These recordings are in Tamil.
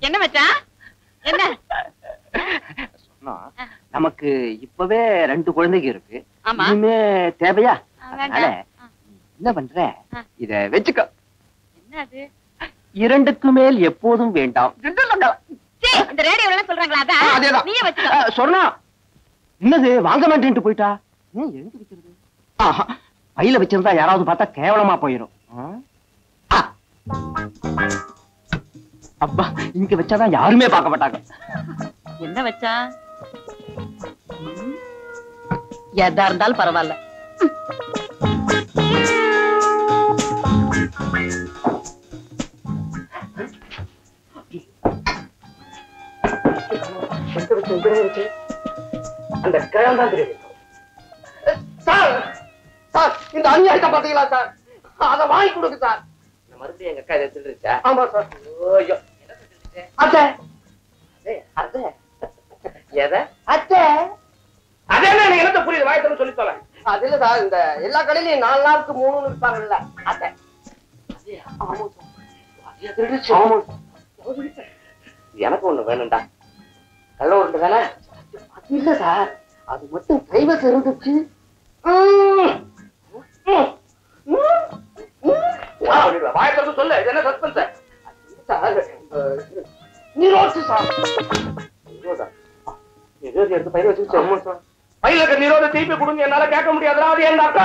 என்ன மச்சான்? என்ன சொன்னா நமக்கு இப்பவே 2 குழந்தைங்க இருக்கு. ஆமா. இனிமே தேவையா? அதனால வேண்டாம். என்ன பண்ற? இத வெச்சுக்க. என்ன அது? 2க்கு மேல் எப்போதும் வேண்டாம். சீ, இந்த ரேடியோல எல்லாம் சொல்றாங்களா? அதான் அதேதான். நீயே வச்சுக்கோ. சொன்னா என்னது வாங்க மாட்டேன்ட்டு போயிட்டா? ஏன் எழுந்து வைக்கிறது? பையில வச்சிருந்தா யாராவது பார்த்தா கேவலமா போயிடும். அப்பா, இங்க வச்சாதான் யாருமே பார்க்க மாட்டாங்க. என்ன வச்சா? எதா இருந்தாலும் பரவாயில்ல. அந்த கிழந்தான் தெரியும். சார், சார், இந்த அநியாயத்தை பாத்தீங்களா சார்? அத வாங்கி கொடுங்க சார். மறுபடியும் எங்க அக்கா இதை திருடுச்சா? ஆமா சார். ஐயோ, அத்தை, அத்தை, எதை? அத்தை, அது என்ன எனக்கு என்னத்த புரியுது? வாய்த்தன்னு சொல்லி சொல்ல. அது இல்ல சார், இந்த எல்லா கடையிலயும் 4 நாளுக்கு 3 இருப்பாங்கல்ல, அத்தை. எனக்கு ஒண்ணு வேணும்டா. கள்ள உருண்டு தானே? அது இல்ல சார், அது மட்டும் கைவசம் இருந்துச்சு. வாய்த்தன்னு சொல்லு, இது என்ன சஸ்பென்ஸ் சார்? நிரோது சார். நிரோதா? நிரோது எடுத்து பயிர் வச்சு பயில இருக்க நிரோத திருப்பி கொடுங்க. என்னால கேட்க முடியாதுடா, அது எங்க அக்கா.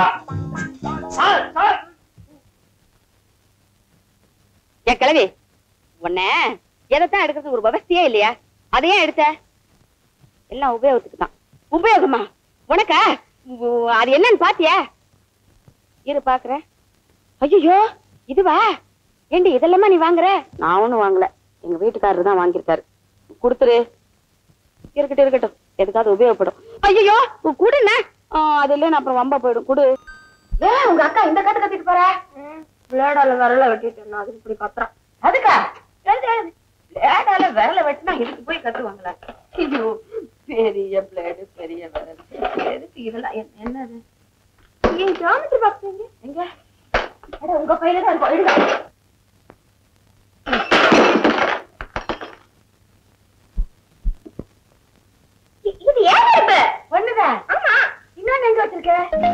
ஏன் கிழவி, உன்ன எதைத்தான் எடுக்கிறது ஒரு விவசாயே இல்லையா? அதையே எடுத்த? எல்லாம் உபயோகத்துக்கு தான். உபயோகமா உனக்கா? அது என்னன்னு பாத்தியா? இரு பாக்குற. ஐயோ, இதுவா? ஏண்டி இதெல்லாமா நீ வாங்குற? நான் ஒண்ணும் வாங்கல, எங்க வீட்டுக்காரர் தான் வாங்கியிருக்காரு. கொடுத்துரு. இருக்கட்டும் இருக்கட்டும், எதுக்காவது உபயோகப்படும். ஐயோ குடுண்ண, அது இல்லைன்னு அப்புறம் வம்பா போயிடும். குடு. ஏன் உங்க அக்கா இந்த கத்து கத்திட்டு போற? பிளேடால விரல வெட்டிட்டு அதுக்கு இப்படி கத்துறான். அதுக்கா? பிளேடால விரல வெட்டினா இதுக்கு போய் கத்துவாங்களா? ஐயோ, பெரிய பிளேடு பெரிய விரல், எதுக்கு இதெல்லாம்? என்னது? ஏன் ஜாமெட்ரி பாக்ஸ் எங்க? அட உங்க பையில தான் இருக்கும், எடுங்க. இது ஏன் இப்ப ஒண்ணுதான்? ஆமா, இன்னொன்னு எங்க வச்சிருக்க?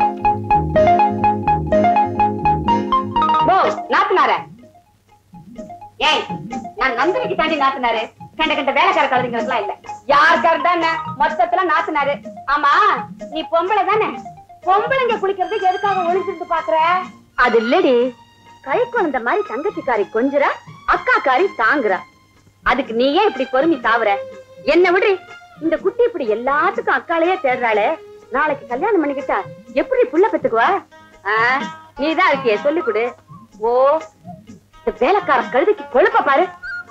நாத்துனார? ஏய், நான் நந்தினிக்கு தாண்டி நாத்துனாரு. கண்ட கண்ட வேலைக்கார கழுதிங்களுக்குலாம் இல்ல. யாருக்காரு தானே மொத்தத்துல நாத்துனாரு. ஆமா, நீ பொம்பளை தானே? பொம்பளைங்க குளிக்கிறதுக்கு எதுக்காக ஒளிஞ்சிருந்து பாக்குற? அது இல்லடி, கை குழந்த மாதிரி தங்கச்சிக்காரி கொஞ்சரா, அக்காக்காரி தாங்குறா. அதுக்கு நீ ஏன் இப்படி பொறுமை சாவுற? என்ன விடுறி, இந்த குட்டி இப்படி எல்லாத்துக்கும் அக்காளையே தேடுறாளே, நாளைக்கு கல்யாணம் பண்ணிக்கிட்டா எப்படி புள்ள பெத்துக்குவா? நீதான் இருக்கிய, சொல்லி கொடு. ஓ, இந்த வேலைக்கார கழுதைக்கு கொழுப்ப பாரு.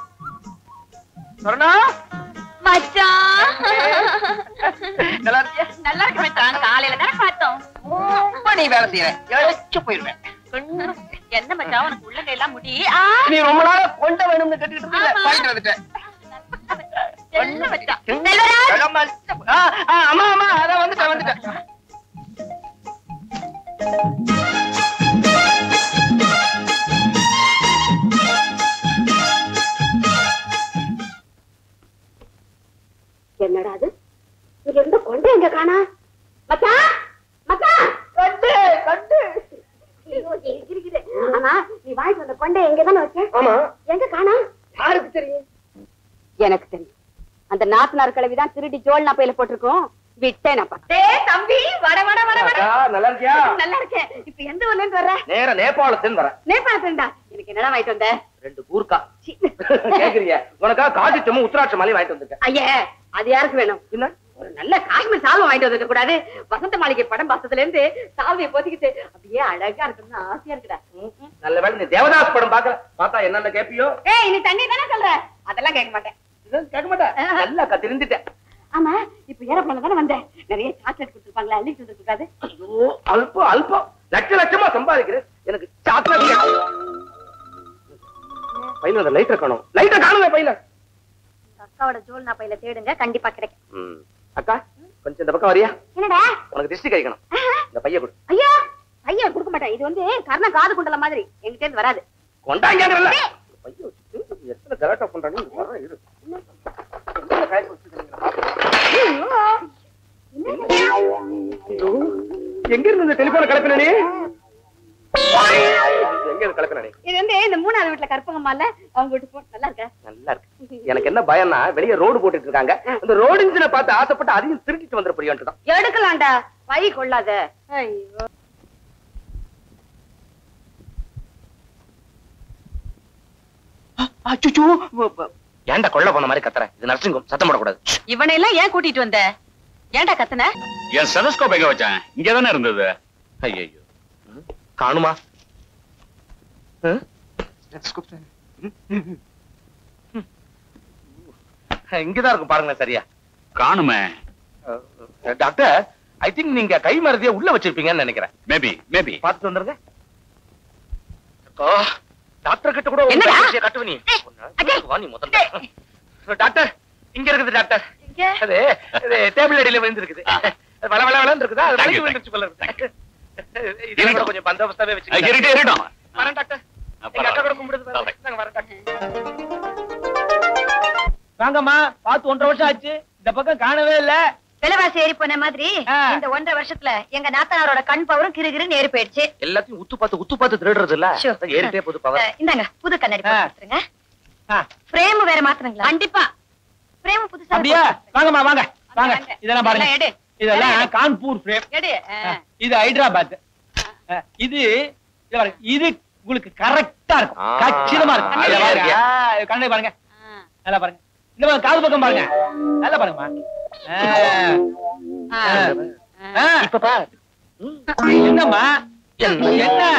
நல்லா இருக்கியா? நல்லா இருக்கு மச்சான், காலையில தானே பார்த்தோம். நீ வேலை செய்யற, இழைச்சு போயிருவேன். என்ன மச்சான் உனக்கு உள்ளங்கை எல்லாம் முடி? நீ ரொம்ப நாளா கொண்ட வேணும்னு கட்டிட்டு இருந்தீங்க, வாங்கிட்டு வந்துட்டேன். ஆமா ஆமா, அதான் வந்துட்டேன். என்னடா அது? இங்க இருந்த கொண்டை எங்க காணா? மச்சான், மச்சான், கொண்டு கொண்டு. ஆமா, நீ வாங்கிட்டு வந்த கொண்டை எங்க தானே வச்ச? ஆமா. எங்க காணா? யாருக்கு தெரியும்? எனக்கு தெரியும். அந்த நாத்தனார் கிழவிதான் திருடி ஜோல்னா பையில போட்டிருக்கோம். விட்டேனப்பா. தம்பி, வட வட வட வட. நல்லா இருக்கியா? நல்லா இருக்கேன். இப்ப எந்த ஊர்ல இருந்து வர்ற? நேரா நேபாளத்துல வரேன். நேபாளத்துலடா. எனக்கு என்னடா வாங்கிட்டு வந்த? 2 கூர்க்கா. கேக்குறியா? உனக்கா காஜிச்சமும் உத்தராட்ச மாலையும் வாங்கிட்டு வந்திருக்கேன். ஐயா, அது யாருக்கு வேணும்? என்ன ஒரு நல்ல காஷ்மீர் சால்வை வாங்கிட்டு வந்துக்க கூடாது? வசந்த மாளிகை படம் பார்த்ததுல இருந்து சால்வையை போத்திக்கிட்டு அப்படியே அழகா இருக்குன்னு ஆசையா இருக்குடா. நல்ல வேலை நீ தேவதாஸ் படம் பாக்கல. பார்த்தா என்னன்னு கேப்பியோ? ஏய், நீ தண்ணி தானே சொல்ற? அதெல்லாம் கேட்க மாட்டேன். கேட்க மாட்டேன். நல்லா கத்திருந்துட்டேன். ஆமா, இப்ப ஏரோப்ளேன்ல தானே வந்தேன். நிறைய சாக்லேட் கொடுத்துருப்பாங்களா? அள்ளிட்டு வந்துருக்காது? ஐயோ, அல்பம் அல்பம். லட்சமா சம்பாதிக்கிறேன். எனக்கு சாக்லேட் பையில அந்த லைட்டர் காணும். லைட்டர் காணுமே பையில. அக்காவோட ஜோல்னா பையில தேடுங்க, கண்டிப்பா கிடைக்கும். அக்கா, கொஞ்சம் இந்த பக்கம் வரியா? என்னடா? உனக்கு திருஷ்டி கழிக்கணும். இந்த பைய கொடு. ஐயோ, பைய கொடுக்க மாட்டேன். இது வந்து கர்ண காது குண்டல மாதிரி என்கிட்ட இருந்து வராது. கொண்டாங்கறல. ஐயோ, எத்தனை கலாட்டா பண்றானே வர இரு. எங்க இருந்து டெலிபோன கிளப்பினே? எங்க இருந்து கிளப்பினே? இது வந்து இந்த 3வது வீட்டுல கற்பகம்மால அவங்க வீட்டு போன் நல்லா இருக்கா? நல்லா இருக்கு. எனக்கு என்ன பயம்னா வெளிய ரோடு போட்டுட்டு இருக்காங்க. அந்த ரோடு இன்ஜினை பார்த்து ஆசைப்பட்டு அதையும் திருட்டிட்டு வந்துட போறியோன்னு தான். எடுக்கலாம்டா, பை கொள்ளாத. ஐயோ அச்சச்சோ, ஏன்டா கொள்ள போன மாதிரி கத்துற? இது நர்சிங் ஹோம், சத்தம் போடக்கூடாது. இவனை எல்லாம் ஏன் கூட்டிட்டு வந்த? ஏன்டா கத்துன? என் ஸ்டெதஸ்கோப் எங்க வச்சேன்? இங்கதானே இருந்தது. ஐயோ காணுமா? இங்கதான் இருக்கும் பாருங்க. சரியா காணுமே. டாக்டர், ஐ திங்க் நீங்க கை மருதிய உள்ள வச்சிருப்பீங்கன்னு நினைக்கிறேன். மேபி பாத்துட்டு வந்துருங்க. டாக்டர் கிட்ட கூட என்னடா? கட்டுவ நீ. வா நீ முதல்ல. டாக்டர் இங்க இருக்குது டாக்டர். அது டேபிள் அடியில விழுந்திருக்குது. வள வள வளன்னு இருக்குதா? அது வளைஞ்சு விழுந்துருச்சு போல இருக்கு. இது கொஞ்சம் பந்தோபஸ்தாவே வச்சுக்கோங்க. இருக்கட்டும். வரேன் டாக்டர். எங்க அக்கா கூட கும்பிடுது. நாங்க வரேன் டாக்டர். வாங்கம்மா, பார்த்து 1.5 வருஷம் ஆச்சு. இந்த பக்கம் காணவே இல்ல. விலைவாசி ஏறி போன மாதிரி இந்த 1.5 வருஷத்துல எங்க நாத்தனாரோட கண் பவரும் கிருகிருன்னு ஏறி போயிடுச்சு. எல்லாத்தையும் உத்து பார்த்து திருடுறது இல்ல. ஷோ. ஏறிட்டே போது பவர். இந்தாங்க புது கண்ணாடி போட்டுருங்க. ஃப்ரேம் வேற மாத்தணுங்களா? கண்டிப்பா ஃப்ரேம் புதுசா அப்படியா? வாங்கம்மா வாங்க வாங்க. இதெல்லாம் பாருங்க. எடு. இதெல்லாம் கான்பூர் ஃப்ரேம். எடு. இது ஹைதராபாத். இது இது பாருங்க. இது உங்களுக்கு கரெக்டா இருக்கும். கச்சிதமா இருக்கும். நல்லா இத பாருங்க. இருக்கியா? கண்ணை பாருங்க. நல்லா பாருங்க. இந்த பாருங்க, காது பக்கம் பாருங்க. நல்லா பாருங்கம்மா. இப்ப பாரு. என்னம்மா? என்ன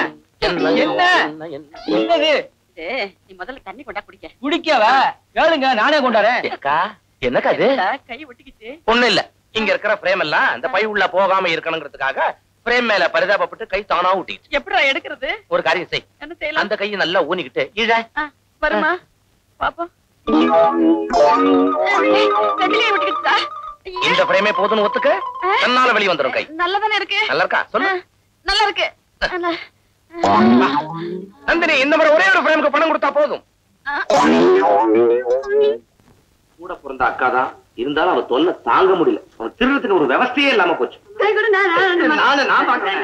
என்னது? நீ முதல்ல தண்ணி கொண்டா குடிக்க. குடிக்கவா? கேளுங்க, நானே கொண்டாரேன். அக்கா, என்னக்கா இது? கை ஒட்டிக்கிச்சு. ஒண்ணு இல்ல. இங்க இருக்கிற பிரேம் எல்லாம் அந்த பை உள்ள போகாம இருக்கணுங்கிறதுக்காக பிரேம் மேல பரிதாபப்பட்டு கை தானா ஊட்டிக்கிச்சு. எப்படிடா எடுக்கிறது? ஒரு காரியம் செய். என்ன செய்யலாம்? அந்த கையை நல்லா ஊனிக்கிட்டு இழ. வருமா பாப்போம். கட்டிலே ஒட்டிக்கிச்சா? இந்த பிரேமே போதுன்னு ஒத்துக்க. தன்னால வெளிய வந்துரும் கை. நல்லதானே இருக்கு. நல்லா இருக்கா? சொல்லு. நல்லா இருக்கு. நந்தினி, இந்த மாதிரி ஒரே ஒரு பிரேமுக்கு பணம் கொடுத்தா போதும். கூட பிறந்த அக்கா தான் இருந்தாலும் அவ தொல்லை தாங்க முடியல. அவன் திருடத்துக்கு ஒரு விவசாயே இல்லாம போச்சு. நான் பாக்குறேன்.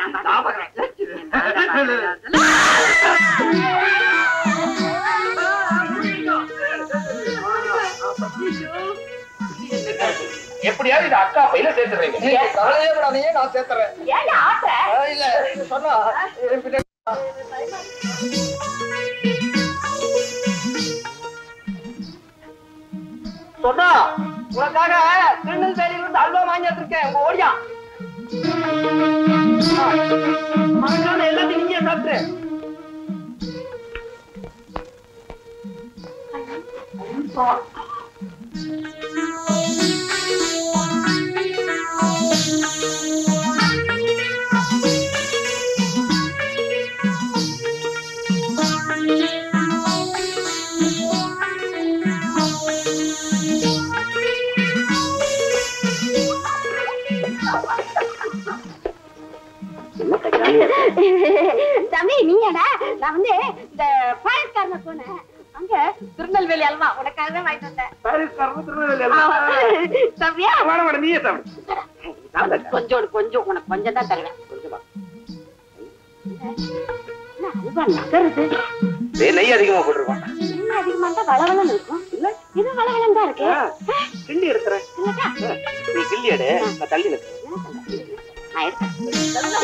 எப்படியாவது இது அக்கா பையில சேர்த்துறீங்க. நான் சேர்த்துறேன். இல்ல சொன்னா சொன்னா உனக்காக திருநெல்வேலியில இருந்து அல்வா வாங்கி வச்சிருக்கேன். ஓடியா மறக்காம எல்லாத்தையும் நீங்க சாப்பிட்டு. தம்பி நீங்கடா? நான் வந்து இந்த பாயஸ்காரன போனேன். அங்க திருநெல்வேலி அல்வா உனக்காக தான் வாங்கிட்டு வந்தேன். தம்பியா நீயே சாப்பிடு. கொஞ்சம் உனக்கு கொஞ்சம் தான் தருவேன். அல்வா நகருது. நெய் அதிகமா போட்டுருவான். நெய் அதிகமா தான் வளவளன்னு இருக்கும். இல்ல இது வளவளன்னு தான் இருக்கு. கிள்ளி எடுக்கிறேன். நீ கிள்ளி எடு, நான் தள்ளி நிற்கிறேன். நான் எடுக்கிறேன்.